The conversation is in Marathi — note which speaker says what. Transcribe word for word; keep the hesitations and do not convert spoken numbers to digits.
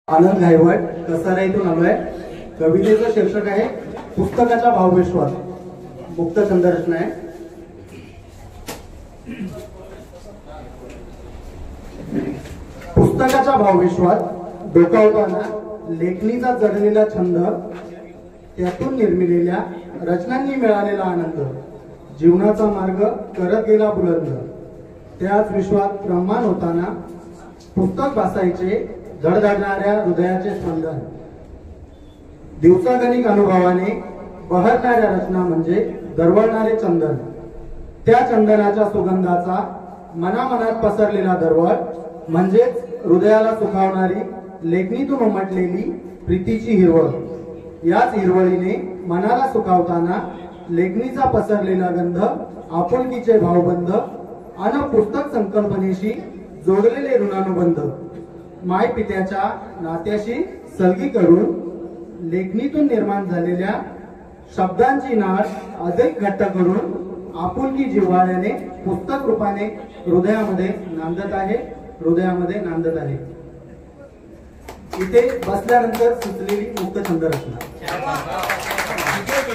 Speaker 1: आनंद घायवट कसारा इथून आलोय। कवितेचं शीर्षक आहे पुस्तकाचा भावविश्वास। मुक्त छंद रचना आहे। पुस्तकाचा भावविश्वास डोकावताना लेखणीचा जडलेला छंद, त्यातून निर्मिलेल्या रचनांनी मिळालेला आनंद, जीवनाचा मार्ग करत गेला बुलंद। त्याच विश्वात रममान होताना पुस्तक वाचायचे धडधडणाऱ्या हृदयाचे स्पंदन। दिवसागणिक अनुभवाने बहरणाऱ्या रचना म्हणजे दरवळणारे चंदन। त्या चंदनाच्या सुगंधाचा मनामनात पसरलेला दरवळ म्हणजेच हृदयाला सुखावणारी लेखणीतून उमटलेली प्रीतीची हिरवळ। याच हिरवळीने मनाला सुखावताना लेखणीचा पसरलेला गंध, आपुलकीचे भावबंध अन पुस्तक संकल्पनेशी जोडलेले ऋणानुबंध, माय पित्याच्या नात्याशी सलगी करून लेखणीतून निर्माण झालेल्या शब्दांची नाळ अधिक घट्ट करून आपुलकी जिव्हाळ्याने पुस्तक रूपाने हृदयामध्ये नांदत आहे हृदयामध्ये नांदत आहे। इथे बसल्यानंतर सुचलेली मुक्त छंद रचना।